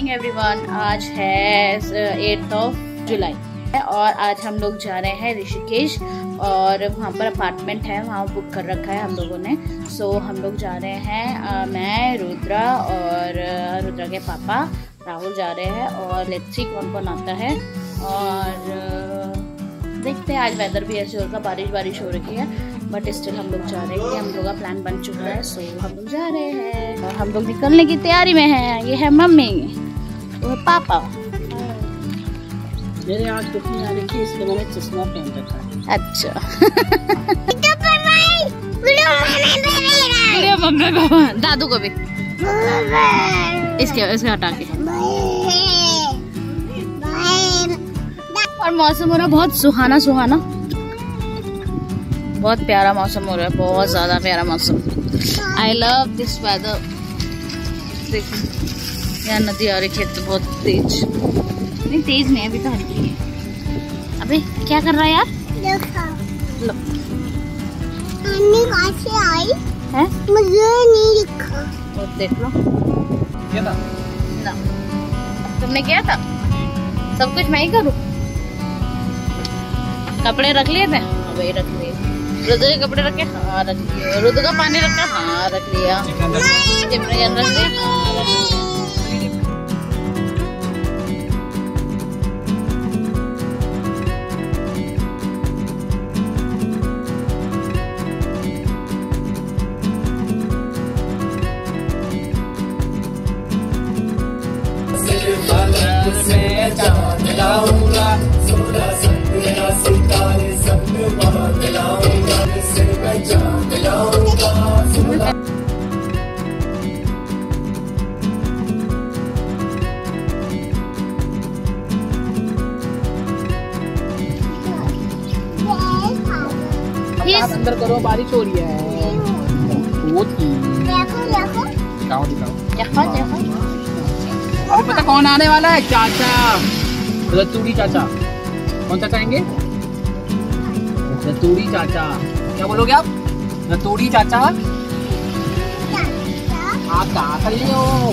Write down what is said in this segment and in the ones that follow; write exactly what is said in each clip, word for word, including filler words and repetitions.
Morning everyone. आज है eighth of July और आज हम लोग जा रहे हैं ऋषिकेश और वहाँ पर अपार्टमेंट है, वहाँ बुक कर रखा है हम लोगों ने। सो so, हम लोग जा रहे हैं, आ, मैं रुद्रा और रुद्रा के पापा राहुल जा रहे हैं और लेट्स सी कौन कौन आता है। और देखते हैं, आज वेदर भी ऐसे होगा, बारिश बारिश हो रही है, बट स्टिल हम लोग जा रहे हैं। हम लोग का प्लान बन चुका है, सो हम लोग जा रहे हैं और हम लोग निकलने की तैयारी में हैं। ये है मम्मी, वो है पापा। मेरे आँख दुखने आ रही थी इसलिए मैंने चश्मा पहन रखा है। अच्छा मम्मी को, दादू को भी, इसके इसके हटा के। और मौसम हो रहा है बहुत सुहाना सुहाना, बहुत प्यारा मौसम हो रहा है, बहुत ज्यादा प्यारा मौसम। I love this weather. देखिए यहाँ नदी आ रही है, तो बहुत तेज, नहीं तेज नहीं अभी तो हल्की है। अबे क्या कर रहा है यार? लो आई है, मुझे नहीं दिखा। तो देख लो, क्या था? ना तुमने किया था, सब कुछ मैं ही करूँ। कपड़े रख लिए थे, वही रख लिए। रुद्र के कपड़े रखे, हाँ रख लिए। रुद्र का पानी रखा, हाँ रख लिया। चिमनी रख लिया, हाँ रख लिया। अंदर करो, बारिश हो रही है। देखो देखो, दिखाओ दिखाओ देखो देखो। अभी पता कौन आने वाला है? चाचा, रतूड़ी चाचा। कौन चाचा आएंगे? रतूड़ी चाचा। क्या बोलोगे आप? रतूड़ी चाचा। आप कहाँ कर रही हो?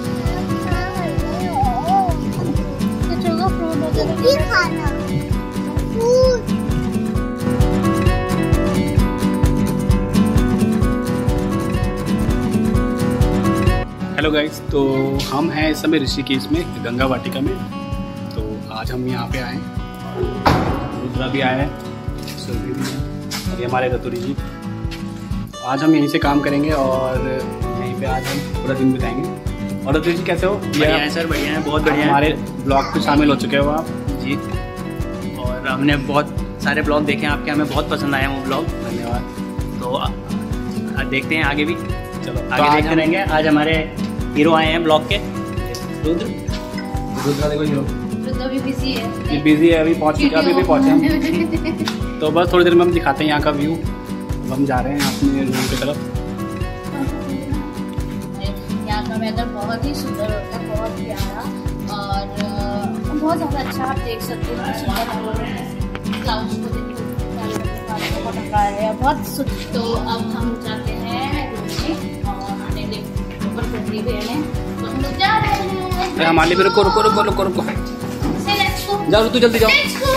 हेलो गाइस, तो हम हैं इस समय ऋषिकेश में, गंगा वाटिका में। तो आज हम यहाँ पे आए हैं, रुद्रा भी आया है, सुरभि भी है और ये हमारे रतुरी जी। आज हम यहीं से काम करेंगे और यहीं पे आज हम पूरा दिन बिताएंगे। और रतुरी जी कैसे हो? बढ़िया है सर, बढ़िया है, बहुत बढ़िया है। हमारे ब्लॉग पे शामिल हो चुके हो आप जी, और हमने बहुत सारे ब्लॉग देखे हैं आपके, हमें बहुत पसंद आया वो ब्लॉग। धन्यवाद। तो आ, आ, देखते हैं आगे भी, चलो आगे तो देखते रहेंगे। आज हमारे हीरो आए हैं ब्लॉग के, रुद्र। रुद्रा देखो हीरो, रुद्र भी बिजी है, ये बिजी है, अभी पहुँच चुके, अभी भी पहुँचे हम। तो बस थोड़ी देर में हम दिखाते हैं यहाँ का व्यू। अब हम जा रहे हैं अपने रूम की तरफ। यहाँ का वेदर बहुत ही सुंदर होता है, बहुत प्यारा और बहुत ज़्यादा अच्छा। आप देख सकते हो क्लाउड्स को, देखो बहुत ढका है, बहुत सुंदर। तो अब हम जाते हैं रूम में और हमने ऊपर खुली हुई है, तो हम लोग जा रहे हैं। हमारे लिए रुको रुको रुको रुको रुको जाओ, तू जल्दी जाओ।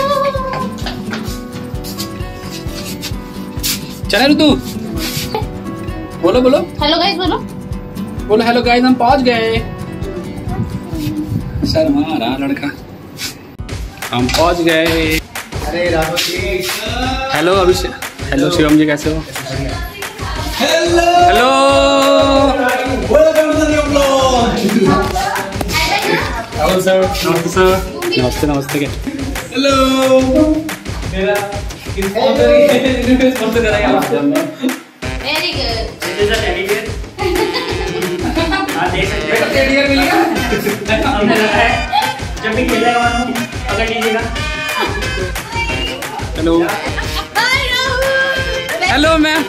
चले ऋतु, बोलो बोलो हेलो गाइस, बोलो बोलो हेलो गाइस, हम पहुंच गए। शर्मा रहा लड़का, हम पहुंच गए। अरे राघव जी, हेलो अभिषेक, हेलो शिवम जी, कैसे हो? हेलो हेलो, हेलो सर, नमस्ते सर। नमस्ते नमस्ते क्या? हेलो मेरा वेरी गुड। जब भी खेलेगा अगर लीजिएगा। हेलो हेलो मैम,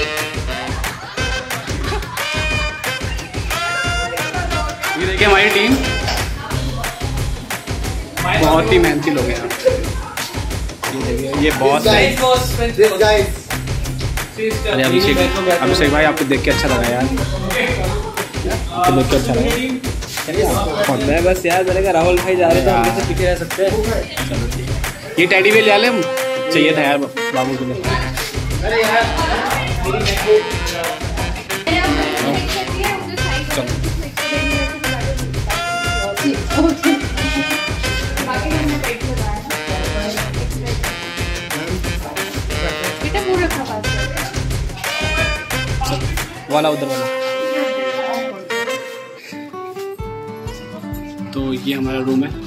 ये देखिए हमारी टीम, बहुत ही मेहनती लोग हैं। ये देखिए, ये बॉस है। अरे अभिषेक, अभिषेक भाई आपको देख के अच्छा लगा यार, आपको देख के अच्छा लगा। मैं बस यार मैंने कहा राहुल भाई जा रहे हैं तो हम कैसे पीछे रह सकते हैं। चलो ठीक है। ये टेडी बेयर ले ले, चाहिए था यार बाबू के लिए। अरे यार वाला उधर वाला। तो ये हमारा रूम है।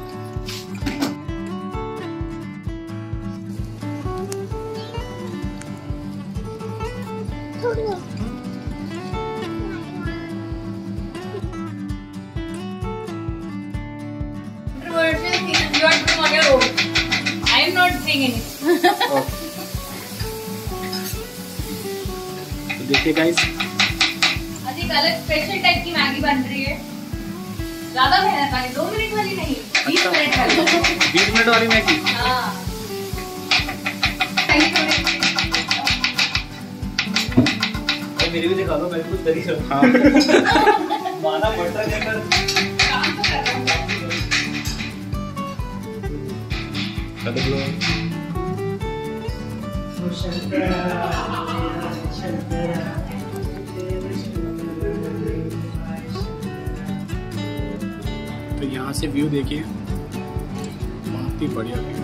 I am not saying anything. तो देखिए गाइस, अधिक अलग स्पेशल टाइप की मैगी बन रही है। ज्यादा मेहनत वाली, दो मिनट वाली नहीं, बीस मिनट वाली। बीस मिनट वाली मैगी। हाँ। मेरी भी दिखा दो, मैं कुछ करी सकता। हाँ। माना मटर लेकर काम तो कर रहा हूँ। तो यहाँ से व्यू देखिए, बहुत ही बढ़िया व्यू है।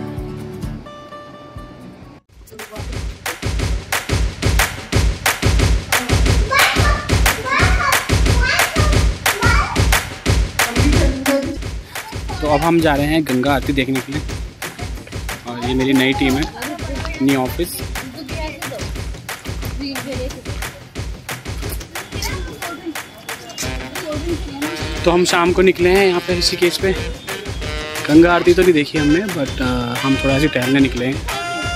तो अब हम जा रहे हैं गंगा आरती देखने के लिए, और ये मेरी नई टीम है, न्यू ऑफिस। तो हम शाम को निकले हैं यहाँ पे ऋषिकेश पे। गंगा आरती तो नहीं देखी हमने, बट हम थोड़ा सी टहलने निकले हैं।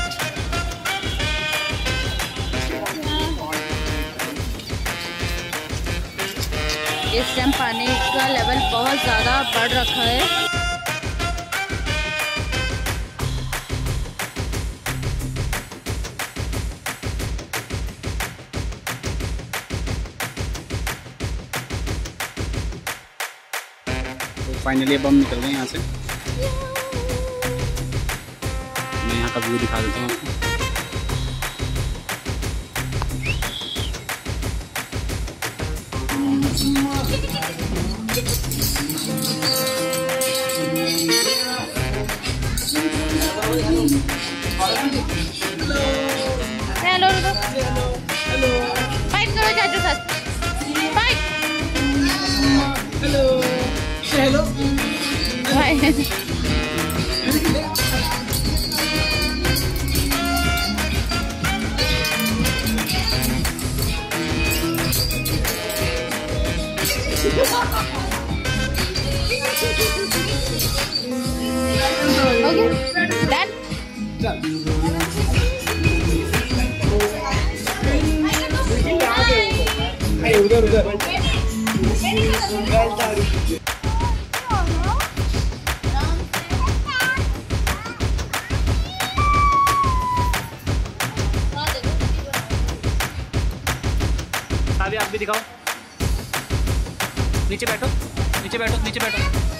इस टाइम पानी का लेवल बहुत ज़्यादा बढ़ रखा है। तो फाइनली अब हम निकल रहे हैं यहाँ से। मैं यहाँ का व्यू दिखा देता हूँ आपको। हेलो हेलो फाइट करो चाचू साथ fight. Hello hello bye. Okay done. उधर उधर आप भी दिखाओ। नीचे बैठो, नीचे बैठो, नीचे बैठो।